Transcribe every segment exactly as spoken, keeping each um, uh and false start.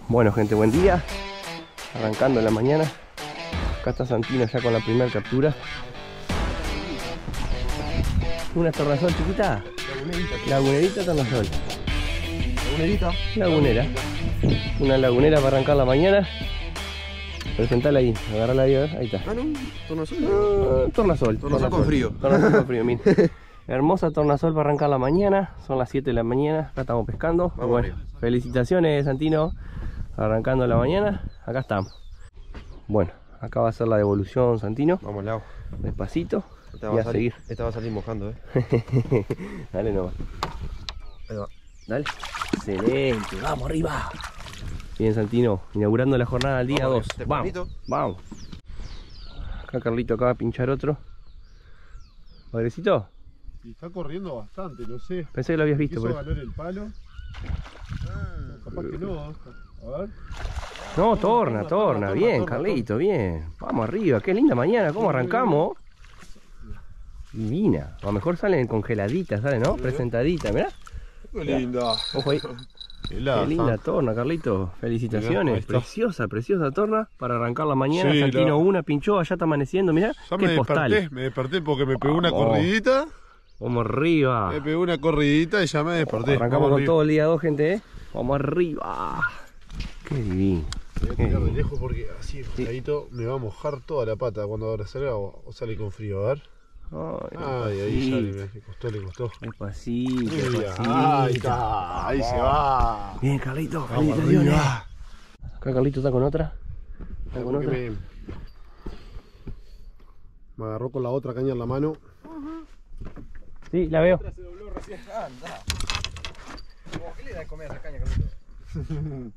Bueno gente, buen día. Arrancando en la mañana. Acá está Santino ya con la primera captura. Una tornasol chiquita. Lagunerita. Lagunerita tornasol. Lagunerita. Lagunera. Una lagunera para arrancar la mañana. Presentala ahí, agarrala ahí, a ver, ahí está. Ah, no, tornasol. Uh, tornasol. Tornasol con frío. Tornasol con frío, mira. Hermosa tornasol para arrancar la mañana. Son las siete de la mañana. Acá estamos pescando. Vamos Bueno, arriba. felicitaciones Santino. Arrancando la mañana. Acá estamos. Bueno, acá va a ser la devolución Santino. Vamos, Lau. Despacito. Esta Y va a a salir, seguir. esta va a salir mojando, eh. Dale nomás. Ahí va. Dale. Excelente. Vamos arriba. Bien Santino, inaugurando la jornada del día Vamos, dos. ¿te Vamos, permito? vamos. Acá Carlito acaba de pinchar otro. ¿Padrecito? Y está corriendo bastante, no sé. Pensé que lo habías visto. Quiso Pero... ganar el palo. Ah, capaz que no. A ver. No, torna, torna. torna, Bien, torna, Carlito, bien. Vamos arriba, qué linda mañana. ¿Cómo arrancamos? Divina. A lo mejor salen congeladitas, ¿sale? ¿No? Presentaditas, mirá. Qué linda. Ojo ahí. Qué linda torna, Carlito. Felicitaciones. Mirá, ahí está. Preciosa, preciosa torna para arrancar la mañana. Sí, Santino la- una pinchó, allá está amaneciendo, mirá. Ya Qué me postal. desperté, me desperté porque me pegó una Vamos. corridita. Vamos arriba. Me pegó una corridita y ya me desperté. Arrancamos Vamos con arriba. todo el día dos, gente, ¿eh? Vamos arriba. Qué divino. Voy a tirar de lejos porque así mojadito me va a mojar toda la pata cuando ahora salga o o sale con frío, a ver. Ay, Ay, ahí sale, me- le costó, le costó. Despacito, Mira, despacito. ahí está, ahí se va. Bien, Carlito, Vamos felicitaciones. arriba. Acá Carlito está con otra. Está con Porque otra. me, me agarró con la otra caña en la mano. Sí, la veo. Se dobló recién. Anda. ¿Qué le da de comer a esa caña, Carlito?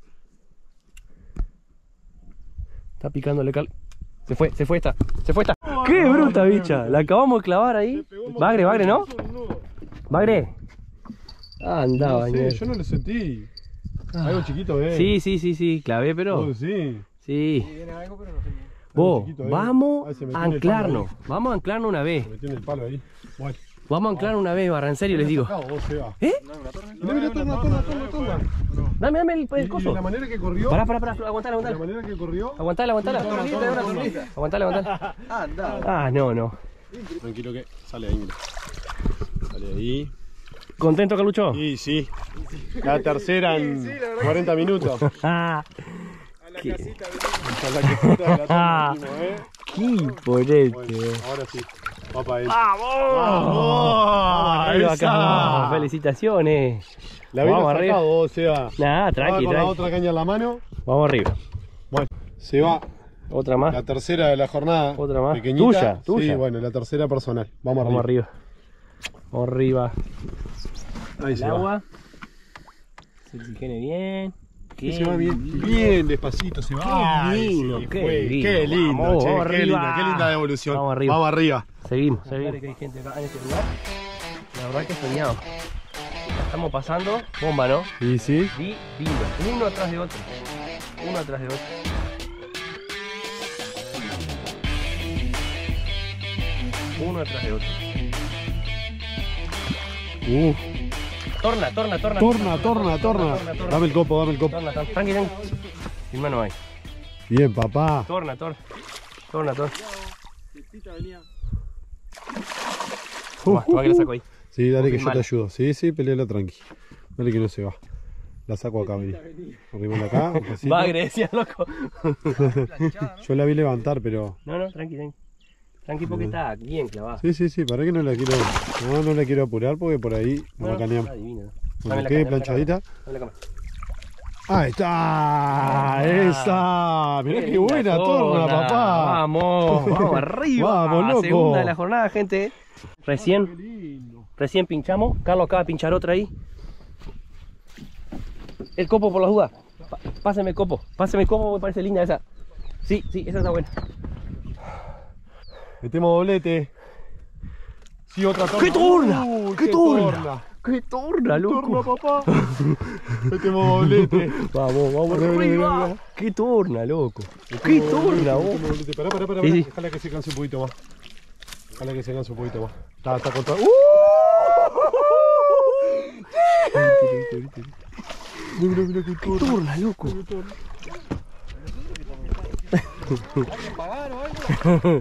Está picándole cal. Se fue, se fue esta. Se fue esta. ¡Qué bruta, bicha! La acabamos de clavar ahí. Bagre, bagre, ¿no? Bagre. Anda, No bañero. sé, yo no lo sentí. Algo chiquito, eh. Sí, sí, sí, sí. Clavé, pero. Oh, sí. Sí. Viene algo, pero no sé. Vos, chiquito, eh. vamos Ay, se metió a en el palo anclarnos. ahí. Vamos a anclarnos una vez. Se metió en el palo ahí. Bueno. Vamos a anclar una vez, barra, en serio les digo. Sacado, vos, Seba. ¿Eh? ¿No hay una torre? No, mira, torna, torna, torna, torna. Dame, dame el, Y, el y coso. la manera que corrió. Pará, pará, pará, aguantala, La aguantala. manera que corrió. Aguantala, aguantala. Torna, torna, Tornita, una torna. tornita. Aguantala, aguantala. Anda. Ah, no, no. Tranquilo que sale ahí, mira. Sale ahí. ¿Contento, Carlucho? Y sí. La tercera en cuarenta minutos. Ah, A la ¿Qué? casita de Esta es la que puta de la torna, último, eh. qué porete. Bueno, ahora sí. Va para él. ¡Vamos! ¡Vamos! Arriba, ¡Esa! acá. Felicitaciones. La habías Vamos arriba. sacado vos, Seba. Nah, Estaba tranqui, con la tranqui. otra caña en la mano. Vamos arriba. Bueno, se va Otra más. la tercera de la jornada. Otra más. Pequeñita. Tuya, tuya. Sí, bueno, la tercera personal. Vamos, Vamos arriba. arriba. Vamos arriba. Ahí El se va. agua. Se oxigene bien. Sí, se va bien. Bien, despacito se va. Qué Ay, lindo, sí, qué fue. lindo. Qué lindo, Vamos, che, vamos qué arriba. linda, qué linda devolución. Vamos arriba. Vamos arriba. Seguimos, seguimos. Que hay gente acá en este lugar. La verdad que soñado. Estamos pasando bomba, ¿no? Sí, sí. Divino. Uno atrás de otro. Uno atrás de otro. Uno atrás de otro. Uh, Torna, torna, torna. torna, torna, torna. Dame el copo, dame el copo. Torna, torna. Tranqui, tranqui. Sin mano ahí. Bien, papá. Torna, torna. Torna, torna. Uh, Va, va que la saco ahí. Sí, dale que yo Filmala. te ayudo. Sí, sí, peleala tranqui. Dale que no se va. La saco acá, vení. Arrimala acá. despacito. Bagre, decía loco. Yo la vi levantar, pero. No, no, tranqui, tranqui. Tranqui porque está bien clavada. Sí, sí, sí, para que no la quiero. No, no la quiero apurar porque por ahí nos No, bacaneamos. está divino. Bueno, Dame la quede cámara, dame la planchadita. cámara, dame la cámara. Ahí está, esa. Mirá qué, linda buena torna, papá. Vamos, vamos arriba. Vamos, loco. Segunda de la jornada, gente. Recién, recién pinchamos. Carlos acaba de pinchar otra ahí. El copo por las dudas. Pa- Páseme el copo. Páseme el copo, me parece linda esa. Sí, sí, esa está buena. Metemos doblete. Sí, otra torna. ¡Qué torna! Uy, ¡Qué torna! ¡Qué torna, Torna, papá. Metemos doblete. Vamos, vamos Arriba, arriba. arriba. ¡Qué torna, loco! ¡Qué torna, vos! Metemos doblete. Pará, pará, pará. Sí, pará. sí. Déjala que se canse un poquito más. Déjala que se canse un poquito más. Está, está contra. ¡Uh! Mira, mira, qué ¡Qué turna, loco! ¿Hay que pagar o algo?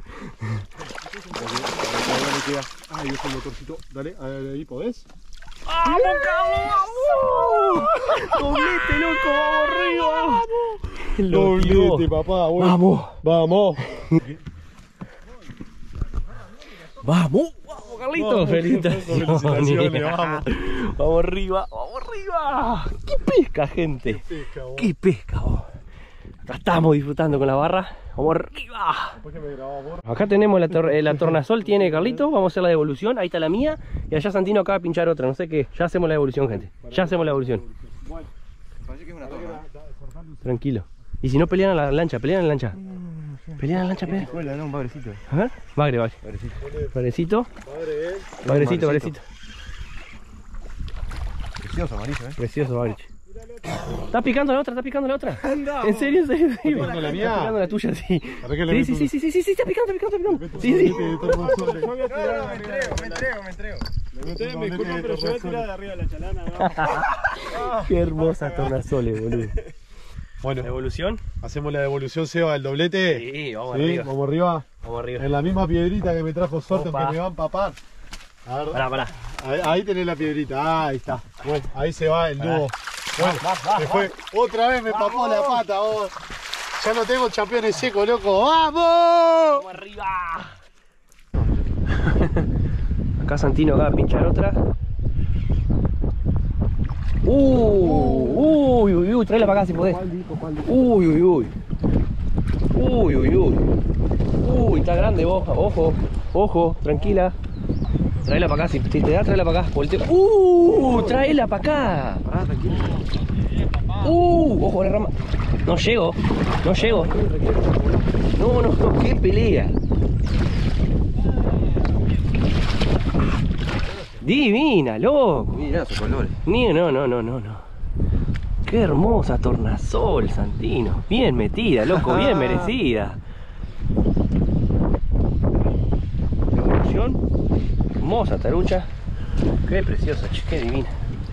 Ay, es el motorcito. Dale, ahí, ahí podés. ¡Vamos, cabrón! ¡Vamos! ¡Doblete, loco! ¡Vamos arriba! Lo tiró. Doblete, papá. Bueno. ¡Vamos! Vamos. ¡Vamos! ¡Vamos, Carlitos! Vamos, ¡Felicitaciones! felicitaciones, vamos. ¡Vamos arriba! ¡Vamos arriba! ¡Qué pesca, gente! Pesca, vos. ¡Qué pesca, vos! Acá estamos disfrutando con la barra. ¡Vamos arriba! Después que me grababa vos. Acá tenemos la, tor eh, la tornasol, tiene Carlito. Vamos a hacer la devolución. Ahí está la mía. Y allá Santino acaba de pinchar otra. No sé qué. Ya hacemos la devolución, gente. Ya hacemos la devolución. Bueno, Parece que es una torna. Tranquilo. Y si no pelean a la lancha, pelean a la lancha. Pelean a la lancha, pelean. Escuela, no, un bagrecito. A ver. Bagre, bagre. Bagrecito. madre, eh. Bagrecito, Bagrecito. bagrecito. Precioso, amarillo, eh. Precioso, bagre. Está picando la otra, está picando la otra. ¿En serio? ¿En serio? ¿En serio? picando la mía? Está picando la tuya, sí. ¿Para qué le Sí, meto sí, un- sí, sí, sí, sí, sí, está picando, está picando, está picando. Sí, sí. Doblete de tornasol. No, no, me entrego, me entrego, me entrego, me entrego. Ustedes me disculpan, pero yo voy a tirar de arriba la chalana. Qué hermosa tornasoles, boludo. Bueno, ¿Devolución? hacemos la devolución, Seba, del doblete. Sí, vamos Sí, arriba. vamos arriba. Vamos arriba. En la misma piedrita que me trajo suerte, Opa. aunque me va a empapar. A ver, Pará, pará. ahí, ahí tenés la piedrita, ahí está. Bueno, ahí se va el Pará. nudo. Bueno, se fue. Otra vez me empapó la pata, vos. Ya no tengo campeones secos, loco. ¡Vamos! Vamos arriba. Acá Santino acaba de pinchar otra. Uh, uy, uy, uy, tráela para acá si podés. Uy, uy, uy. Uy, uy, uy. Uy, está grande vos. Ojo, ojo, tranquila. Tráela para acá, si, si te da, tráela para acá. Volteo. Uh, tráela para acá. Pará, tranquilo. Uh, ojo la rama. No llego, no llego. No, no, no, qué pelea. Divina, loco. Mirá esos colores. Ni, no, no, no, no, no. Qué hermosa tornasol, Santino. Bien metida, loco, bien merecida. Devolución. Hermosa tarucha. Qué preciosa, che, qué divina.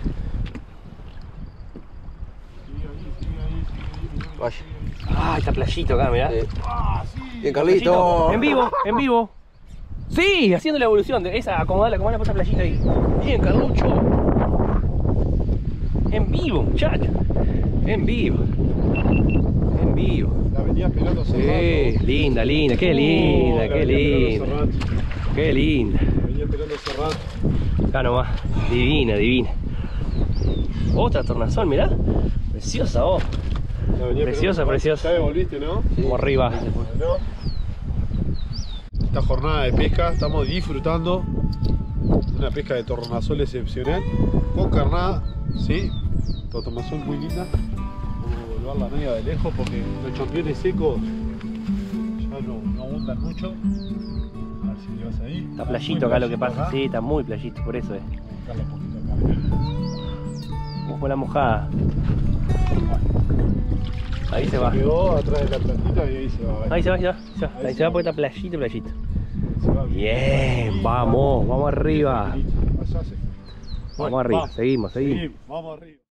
Vaya. Ah, está playito acá, mirá. Eh, Bien, Carlito. En vivo, en vivo. Sí, haciendo la evolución. De esa, acomodala, acomodala por esa playita ahí. Bien, Carlucho. En vivo, muchacho. En vivo. En vivo. La venía esperando hace Sí, rato. linda, linda. Qué linda, Oh, la qué venía esperando linda. hace rato. Qué linda. La venía esperando hace rato. Acá nomás. Divina, divina. Otra tornasol, mirá. Preciosa vos. La venía Preciosa, esperando. preciosa. Ya devolviste, ¿no? Como arriba. Bueno. Esta jornada de pesca estamos disfrutando una pesca de tornasol excepcional con carnada, sí, tornasol muy linda. Vamos a volverla media de lejos porque los championes secos ya no, no abundan mucho. A ver si llevas ahí. Está playito acá lo que pasa. acá. Sí, está muy playito, por eso es. Buscarla un poquito acá. Ojo la mojada. Ahí se va. Quedó atrás de la plantita y ahí se va. Ahí se va, ahí se va. se va. Ahí se va porque está playito, playito. Se va Bien, vamos, vamos arriba. Allá se fue. Vamos Bueno, arriba, va. seguimos, seguimos. Sí, vamos arriba.